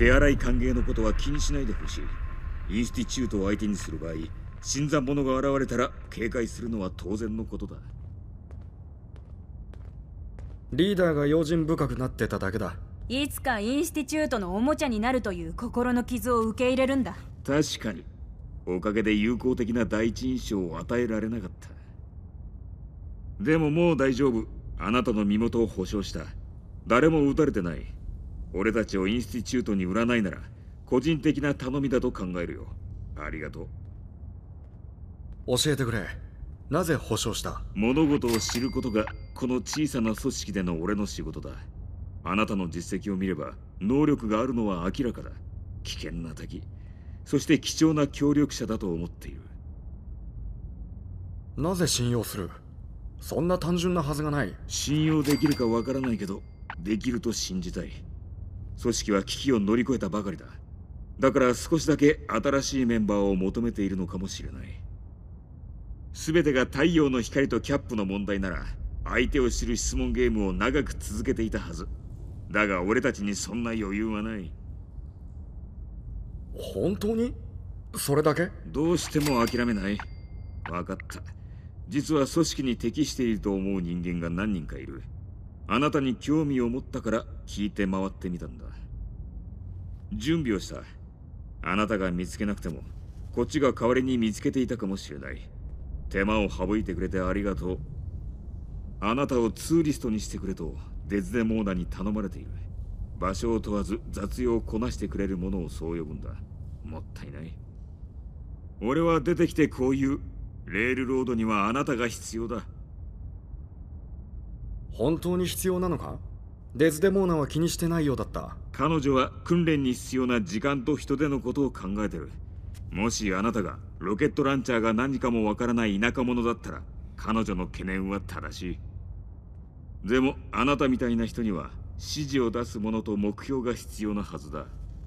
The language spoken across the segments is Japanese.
手荒い歓迎のことは気にしないでほしい。インスティチュートを相手にする場合、新参者が現れたら警戒するのは当然のことだ。 リーダーが用心深くなってただけだ。 いつかインスティチュートのおもちゃになるという心の傷を受け入れるんだ。 確かにおかげで友好的な第一印象を与えられなかった。でももう大丈夫。あなたの身元を保証した。誰も撃たれてない。俺たちをインスティチュートに売らないなら個人的な頼みだと考えるよ。ありがとう。教えてくれ。なぜ保証した？ 物事を知ることがこの小さな組織での俺の仕事だ。あなたの実績を見れば能力があるのは明らかだ。危険な敵、そして貴重な協力者だと思っている。 なぜ信用する？そんな単純なはずがない。 信用できるかわからないけど、できると信じたい。組織は危機を乗り越えたばかりだ。だから少しだけ新しいメンバーを求めているのかもしれない。全てが太陽の光とキャップの問題なら、相手を知る質問ゲームを長く続けていたはず。だが俺たちにそんな余裕はない。 本当に？それだけ？ どうしても諦めない。分かった。実は組織に適していると思う人間が何人かいる。あなたに興味を持ったから聞いて回ってみたんだ。準備をした。あなたが見つけなくてもこっちが代わりに見つけていたかもしれない。手間を省いてくれてありがとう。あなたをツーリストにしてくれとデズデモーナに頼まれている。場所を問わず雑用をこなしてくれる者をそう呼ぶんだ。もったいない。俺は出てきてこういう。レールロードにはあなたが必要だ。 本当に必要なのか？デズデモーナは気にしてないようだった。 彼女は訓練に必要な時間と人手のことを考えてる。もしあなたがロケットランチャーが何かもわからない田舎者だったら彼女の懸念は正しい。でもあなたみたいな人には指示を出す者と目標が必要なはずだ。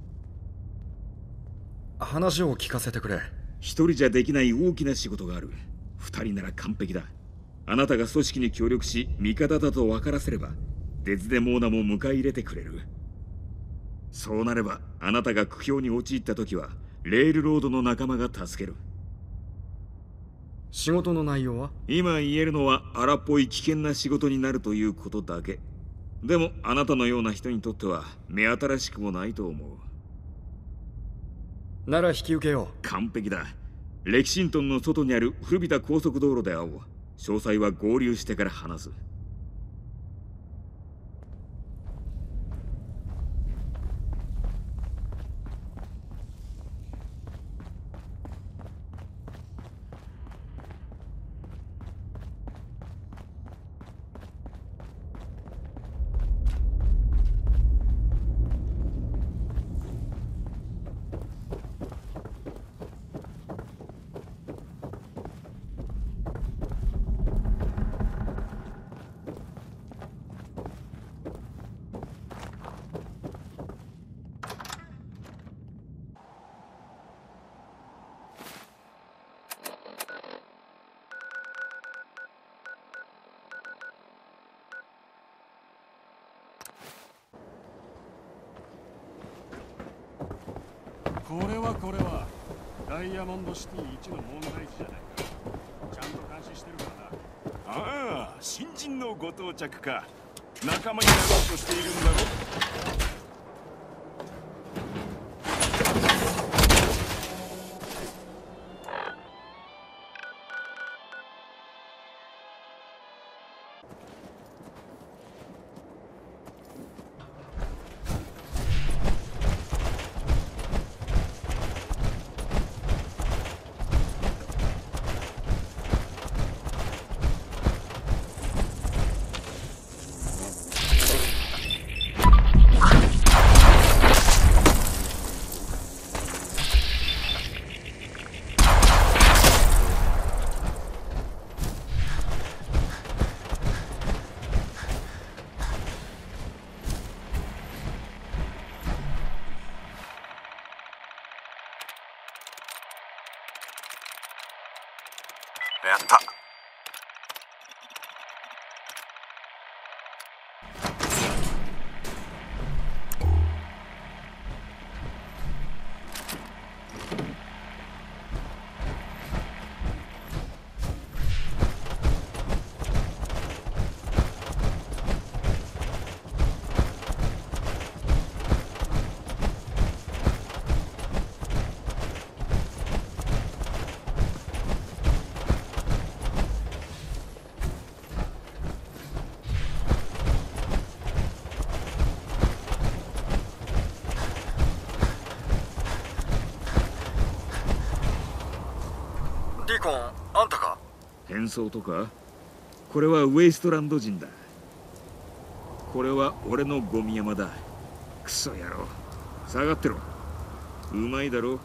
話を聞かせてくれ。 一人じゃできない大きな仕事がある。二人なら完璧だ。あなたが組織に協力し味方だと分からせればデズデモーナも迎え入れてくれる。そうなればあなたが苦境に陥った時はレールロードの仲間が助ける。 仕事の内容は？ 今言えるのは荒っぽい危険な仕事になるということだけ。でもあなたのような人にとっては目新しくもないと思う。 なら引き受けよう。 完璧だ。レキシントンの外にある古びた高速道路で会おう。詳細は合流してから話す。 これはダイヤモンドシティ一の問題児じゃないか。ちゃんと監視してるからな。 ああ、新人のご到着か。仲間になろうとしているんだろ。 やった。 ディコン、あんたか？ 変装とか？これはウエストランド人だ。これは俺のゴミ山だ。クソ野郎、下がってろ。うまいだろ。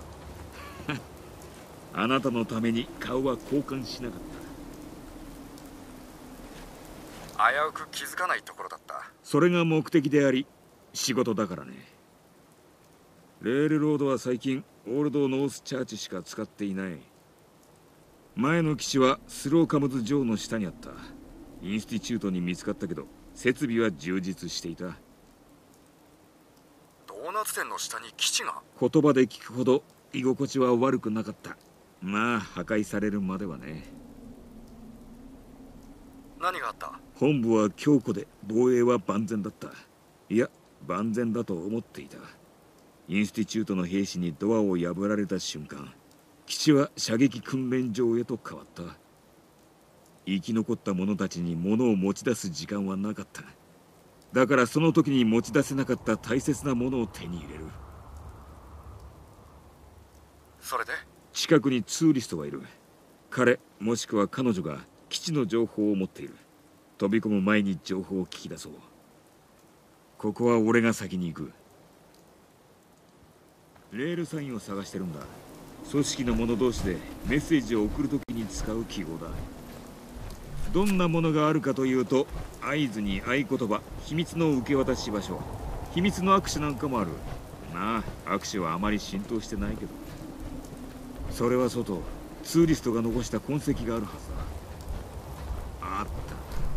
あなたのために顔は交換しなかった。 危うく気づかないところだった。 それが目的であり仕事だからね。レールロードは最近オールドノースチャーチしか使っていない。前の基地はスローカムズ城の下にあった。インスティチュートに見つかったけど設備は充実していた。 ドーナツ店の下に基地が？ 言葉で聞くほど居心地は悪くなかった。まあ破壊されるまではね。 何があった？ 本部は強固で防衛は万全だった。いや万全だと思っていた。インスティチュートの兵士にドアを破られた瞬間、基地は射撃訓練場へと変わった。生き残った者たちに物を持ち出す時間はなかった。だからその時に持ち出せなかった大切なものを手に入れる。 それで？ 近くにツーリストがいる。彼もしくは彼女が基地の情報を持っている。飛び込む前に情報を聞き出そう。ここは俺が先に行く。レールサインを探してるんだ。組織の者同士でメッセージを送るときに使う記号だ。どんなものがあるかというと、合図に合言葉、秘密の受け渡し場所、秘密の握手なんかもある。まあ握手はあまり浸透してないけど。それは外、ツーリストが残した痕跡があるはずだ。あった、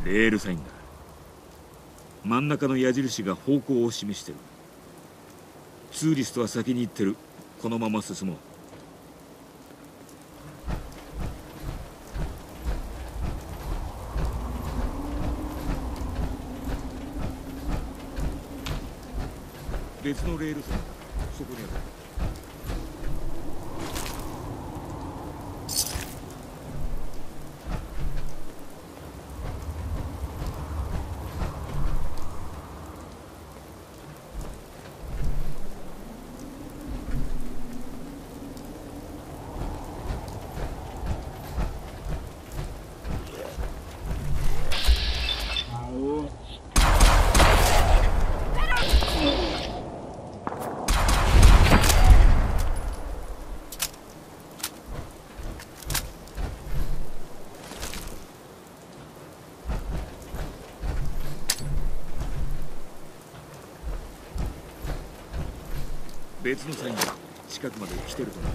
レールサインだ。真ん中の矢印が方向を示してる。ツーリストは先に行ってる。このまま進もう。別のレールサインだ。そこにある。別のサインが近くまで来てると思う。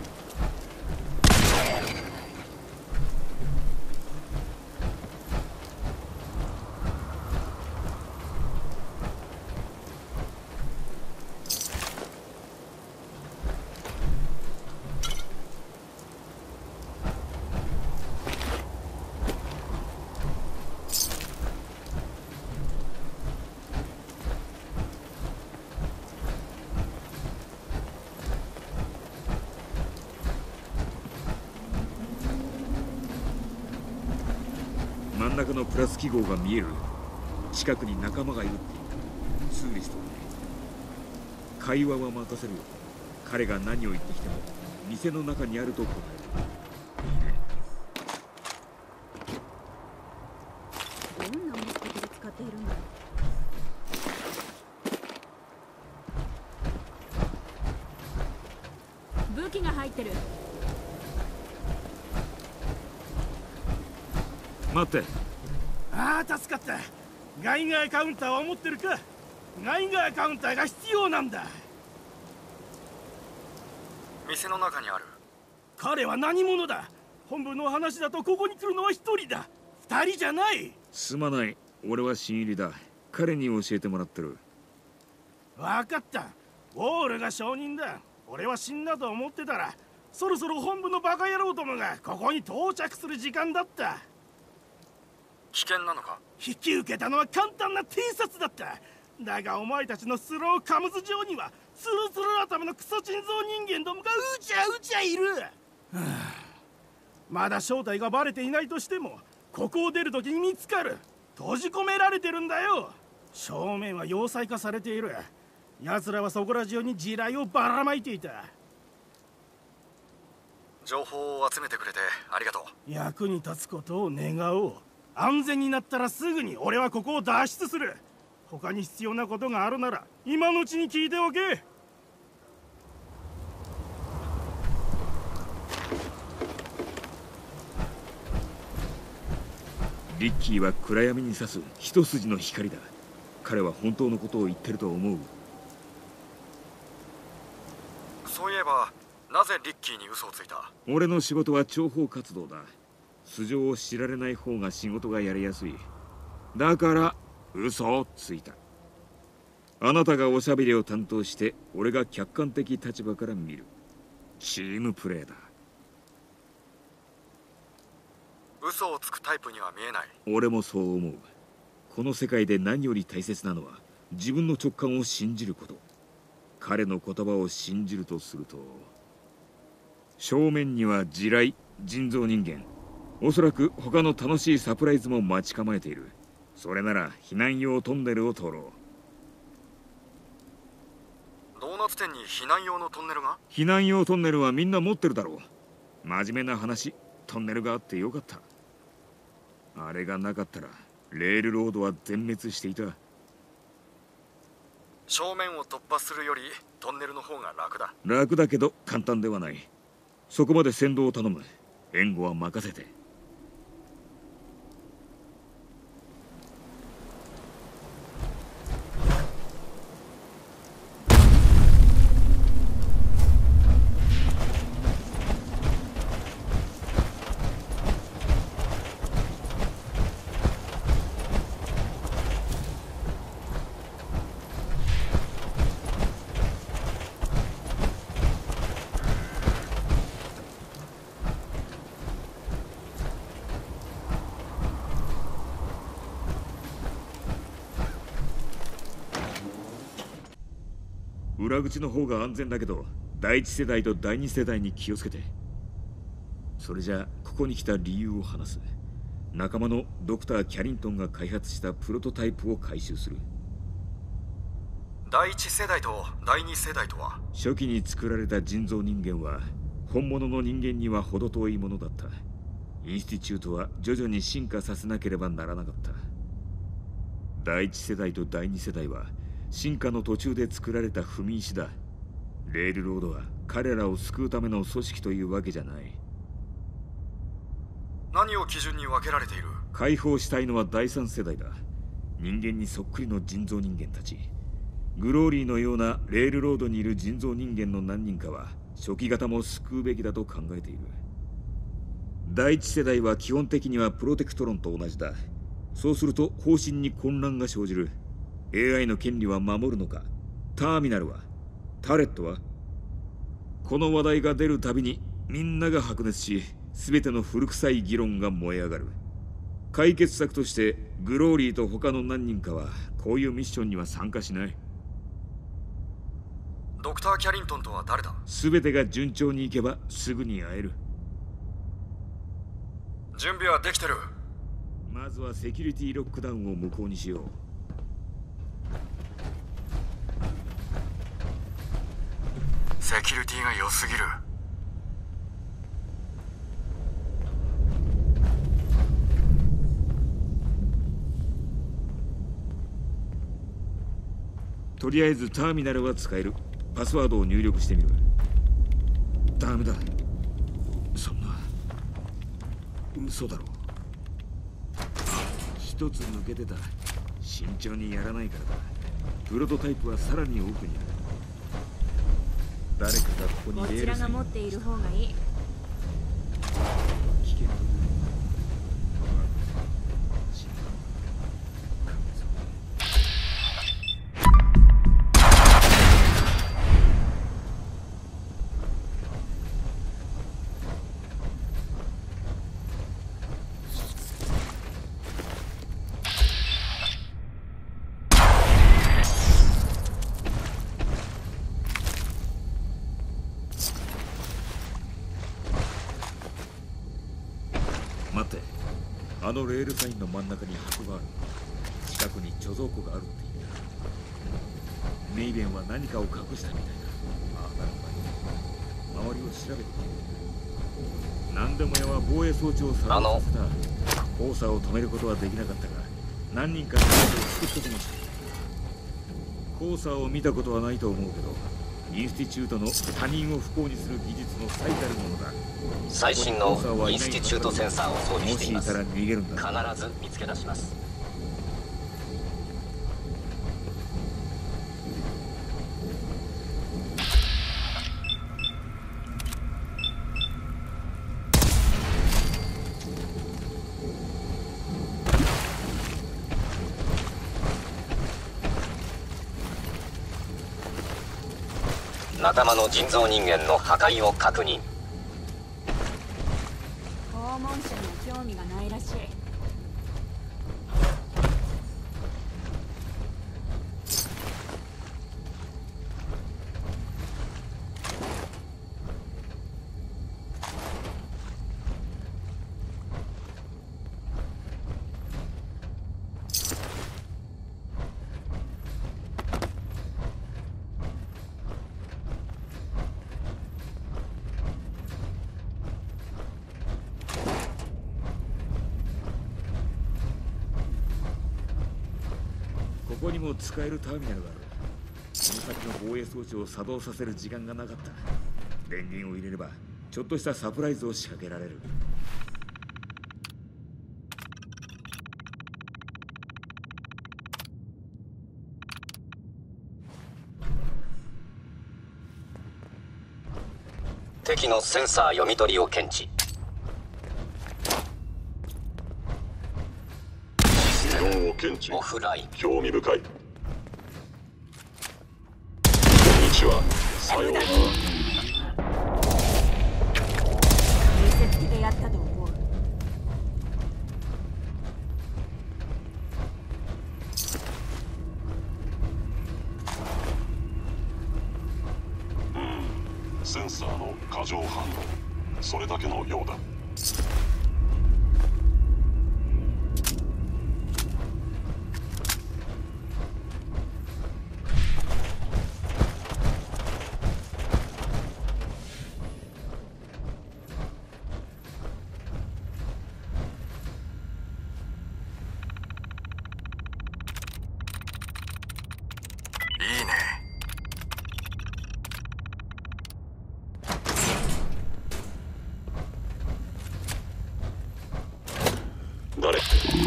真ん中のプラス記号が見える。近くに仲間がいるって言った。ツーリストだね。会話は任せるよ。彼が何を言ってきても店の中にあると答える。いいね。 どんな目的で使っているんだ。武器が入ってる。 待って。 ああ助かった。ガイガーカウンターは持ってるか？ガイガーカウンターが必要なんだ。 店の中にある。 彼は何者だ？本部の話だとここに来るのは一人だ。二人じゃない。 すまない。俺は新入りだ。彼に教えてもらってる。 わかった。ウォールが証人だ。俺は死んだと思ってたら、そろそろ本部のバカ野郎どもがここに到着する時間だった。 危険なのか？ 引き受けたのは簡単な偵察だった。だがお前たちのスローカムズ城にはツルツル頭のクソ人造人間どもがうちゃうちゃいる。まだ正体がバレていないとしても、ここを出るときに見つかる。閉じ込められてるんだよ。正面は要塞化されている。奴らはそこら中に地雷をばらまいていた。 情報を集めてくれてありがとう。 役に立つことを願おう。安全になったらすぐに俺はここを脱出する。他に必要なことがあるなら今のうちに聞いておけ。 リッキーは暗闇に差す一筋の光だ。彼は本当のことを言ってると思う。 そういえばなぜリッキーに嘘をついた？ 俺の仕事は諜報活動だ。素性を知られない方が仕事がやりやすい。だから嘘をついた。あなたがおしゃべりを担当して俺が客観的立場から見る。チームプレーだ。 嘘をつくタイプには見えない。 俺もそう思う。この世界で何より大切なのは自分の直感を信じること。彼の言葉を信じるとすると、正面には地雷、人造人間、おそらく他の楽しいサプライズも待ち構えている。それなら避難用トンネルを通ろう。 ドーナツ店に避難用のトンネルが？ 避難用トンネルはみんな持ってるだろう。真面目な話、トンネルがあってよかった。あれがなかったらレールロードは全滅していた。 正面を突破するよりトンネルの方が楽だ。 楽だけど簡単ではない。そこまで先導を頼む。援護は任せて。裏口の方が安全だけど、第一世代と第二世代に気をつけて。それじゃここに来た理由を話す。仲間のドクター・キャリントンが開発したプロトタイプを回収する。 第一世代と第二世代とは？ 初期に作られた人造人間は本物の人間には程遠いものだった。インスティチュートは徐々に進化させなければならなかった。第一世代と第二世代は進化の途中で作られた踏み石だ。レールロードは彼らを救うための組織というわけじゃない。 何を基準に分けられている？ 解放したいのは第三世代だ。人間にそっくりの人造人間たち。グローリーのようなレールロードにいる人造人間の何人かは初期型も救うべきだと考えている。第一世代は基本的にはプロテクトロンと同じだ。そうすると方針に混乱が生じる。AI の権利は守るのか？ターミナルは？タレットは？この話題が出るたびにみんなが白熱し、全ての古臭い議論が燃え上がる。解決策としてグローリーと他の何人かはこういうミッションには参加しない。 ドクター・キャリントンとは誰だ？ 全てが順調にいけばすぐに会える。 準備はできてる。 まずはセキュリティロックダウンを無効にしよう。 セキュリティが良すぎる。 とりあえずターミナルは使える。パスワードを入力してみる。ダメだ。そんな嘘だろ。一つ抜けてた。慎重にやらないからだ。プロトタイプはさらに奥にある。誰かがここにこちらが持っている方がいい。 危険だ。待って、あのレールサインの真ん中に箱がある。近くに貯蔵庫があるって言った。メイベンは何かを隠したみたいだ。ああ、なるほど。周りを調べてみる。 何でも屋は防衛装置を作動させた。交差を止めることはできなかったが、何人かの兵士を救ったかもしれない。交差を見たことはないと思うけど、インスティチュートの他人を不幸にする技術の最たるものだ。 最新のインスティチュートセンサーを装備しています。 もしいたら逃げるんだ。 必ず見つけ出します。仲間の人造人間の破壊を確認。 訪問者には興味がないらしい。 ここにも使えるターミナルがある。その先の防衛装置を作動させる時間がなかった。電源を入れればちょっとしたサプライズを仕掛けられる。 敵のセンサー読み取りを検知。 検知オフライン。 興味深い。こんにちは。さようなら。 見せつけてやったと思う。 センサーの過剰反応、それだけのようだ。誰？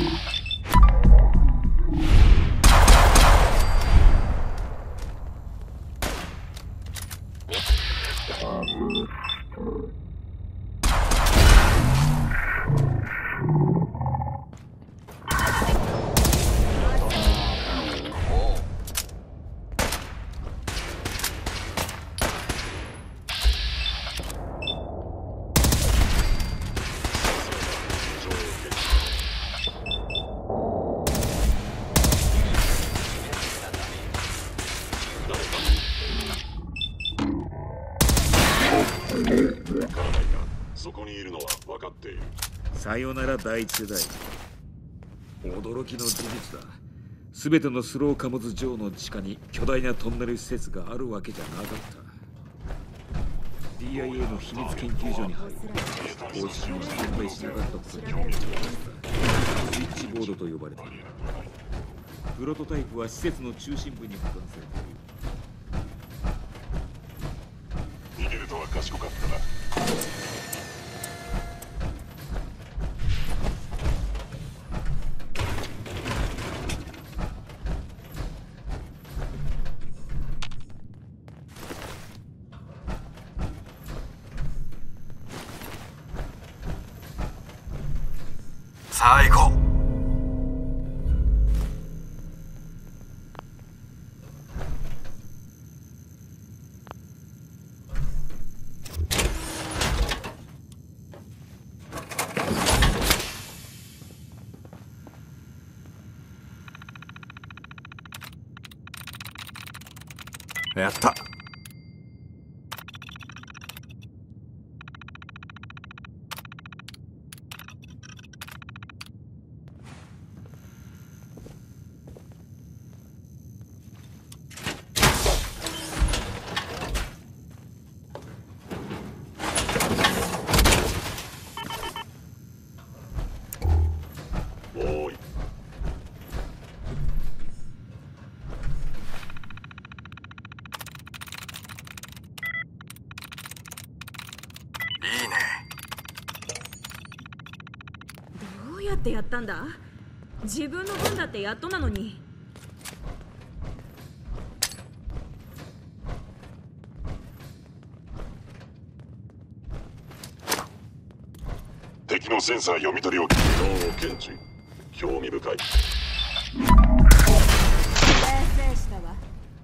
そこにいるのは分かっている。 さよなら第一世代。驚きの事実だ。全てのスロー貨物場の地下に巨大なトンネル施設があるわけじゃなかった。DIA の秘密研究所に入り、方式は存在しなかったことに興味を持ったスイッチボードと呼ばれている。プロトタイプは施設の中心部に保管されている。 逃げるとは賢かったな。 さあ行こう。やった。 やってやったんだ？自分の分だってやっとなのに。 敵のセンサー読み取りを機能を検知。興味深い。 訂正したわ。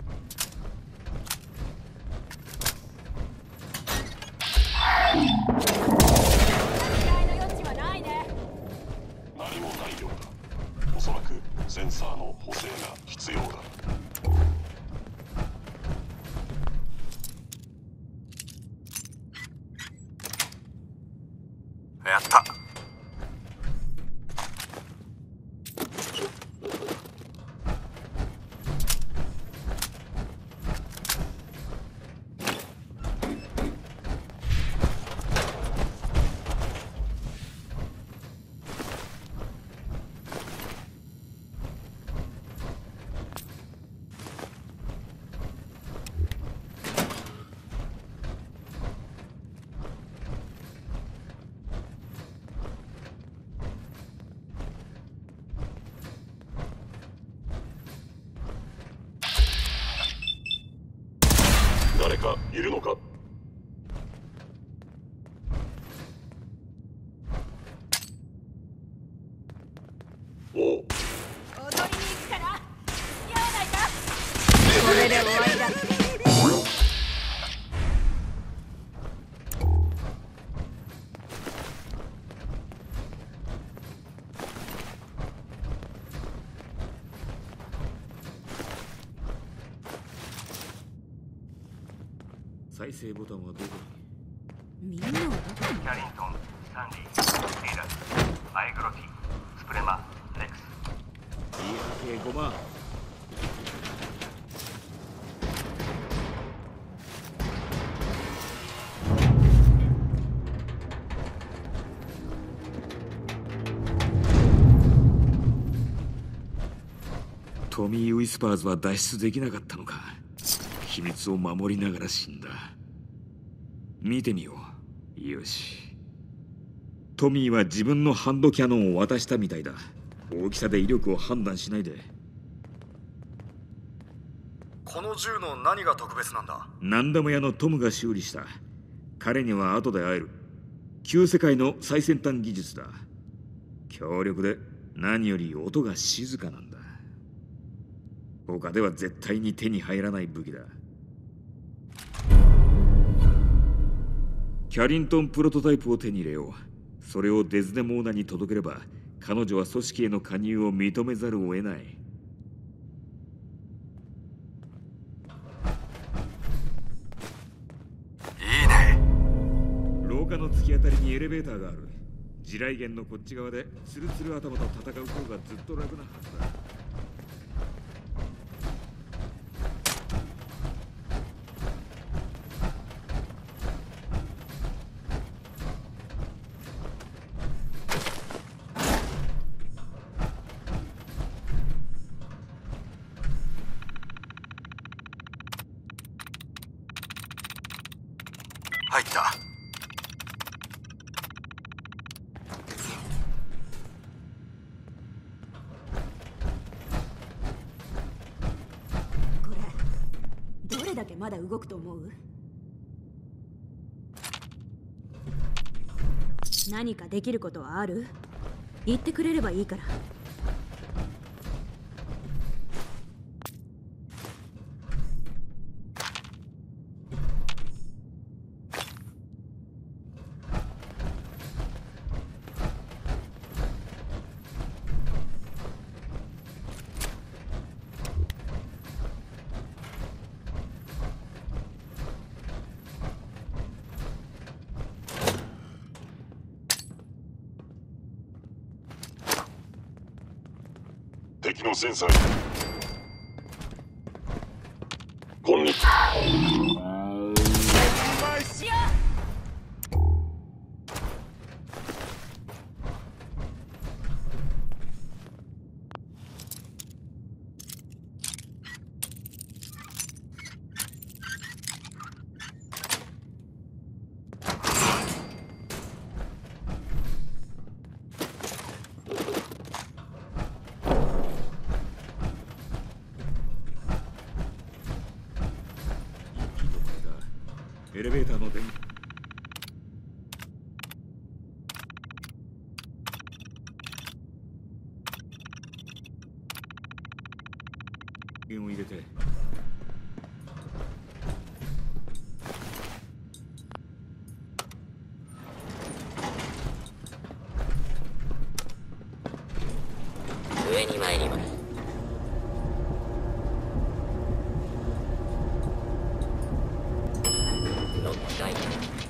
何もないようだ。おそらくセンサーの補正が必要だ。 やった。 誰かいるのか？おう。 踊りに行くから、やらないか。これで終わりだ。 再生ボタンはどこに？ みんなはどこに？ キャリントン、サンディ、リーダー、アイグロティ、スプレマ、レックス。 205万。トミー・ウィスパーズは脱出できなかったのか。秘密を守りながら死んだ。見てみよう。よし。トミーは自分のハンドキャノンを渡したみたいだ。大きさで威力を判断しないで。 この銃の何が特別なんだ？ 何でも屋のトムが修理した。彼には後で会える。旧世界の最先端技術だ。強力で何より音が静かなんだ。他では絶対に手に入らない武器だ。キャリントンプロトタイプを手に入れよう。それをデズデモーナに届ければ、彼女は組織への加入を認めざるを得ない。 いいね。 廊下の突き当たりにエレベーターがある。地雷原のこっち側でツルツル頭と戦う方がずっと楽なはずだ。 入った。 これ、どれだけまだ動くと思う？何かできることはある？言ってくれればいいから。 敵のセンサーに。こんにちは。 エレベーターの電源を入れて。 上に参ります。6階。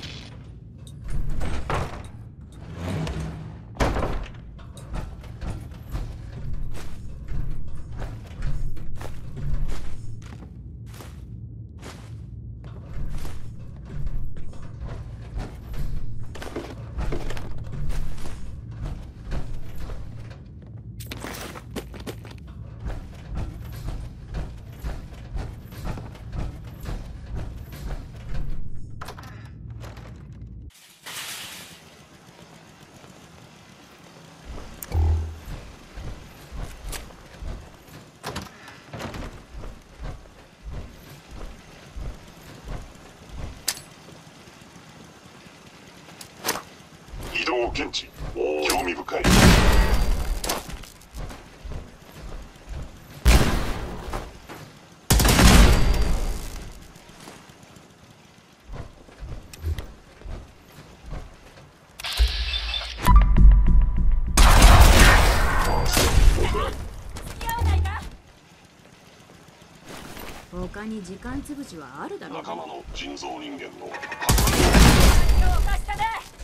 移動検知。興味深い。 他に時間つぶしはあるだろう。 仲間の人造人間の手を貸したね。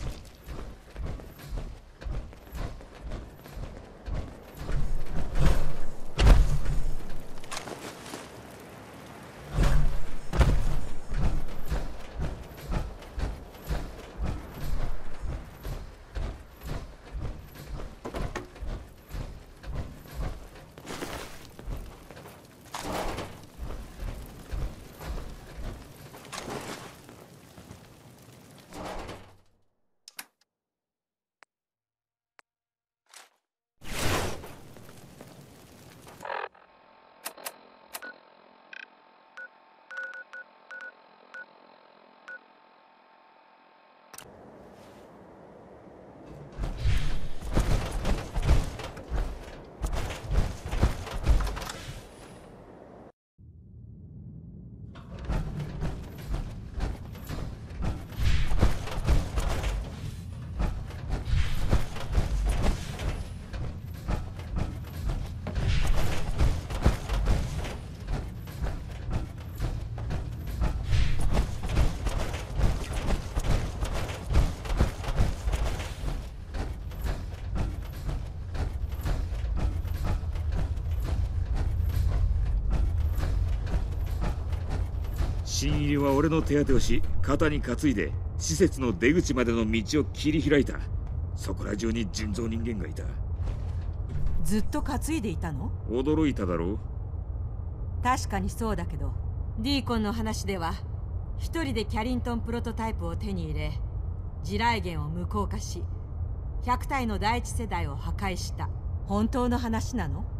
新入りは俺の手当てをし、肩に担いで施設の出口までの道を切り開いた。そこら中に人造人間がいた。 ずっと担いでいたの？ 驚いただろう。 確かにそうだけど、ディーコンの話では一人でキャリントンプロトタイプを手に入れ、地雷原を無効化し、100体の第一世代を破壊した。本当の話なの？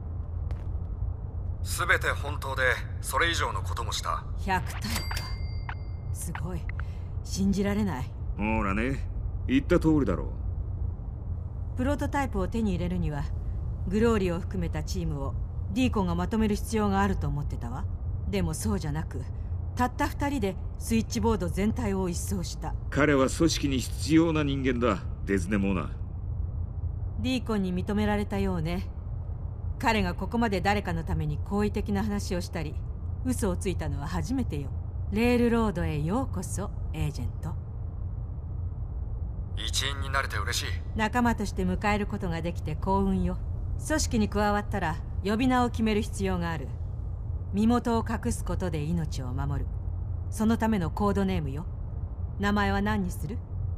全て本当で、それ以上のこともした。 100体か。すごい。信じられない。 ほらね、言った通りだろう。プロトタイプを手に入れるにはグローリーを含めたチームをディーコンがまとめる必要があると思ってたわ。でもそうじゃなく、たった2人でスイッチボード全体を一掃した。 彼は組織に必要な人間だ、デズネモーナ。 ディーコンに認められたようね。彼がここまで誰かのために好意的な話をしたり嘘をついたのは初めてよ。レールロードへようこそ、エージェント。 一員になれて嬉しい。 仲間として迎えることができて幸運よ。組織に加わったら呼び名を決める必要がある。身元を隠すことで命を守る。そのためのコードネームよ。名前は何にする？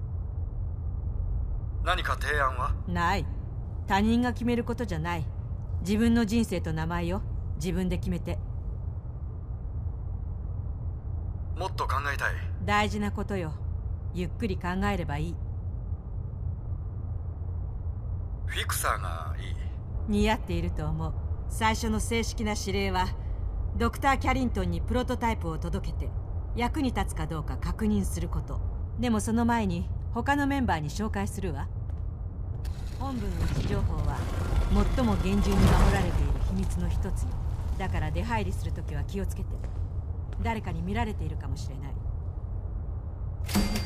何か提案は？ ない。他人が決めることじゃない。自分の人生と名前を自分で決めて。 もっと考えたい。 大事なことよ。ゆっくり考えればいい。 フィクサーがいい。 似合っていると思う。最初の正式な指令はドクター・キャリントンにプロトタイプを届けて役に立つかどうか確認すること。でもその前に他のメンバーに紹介するわ。本部の位置情報は最も厳重に守られている秘密の一つよ。だから出入りするときは気をつけて。誰かに見られているかもしれない。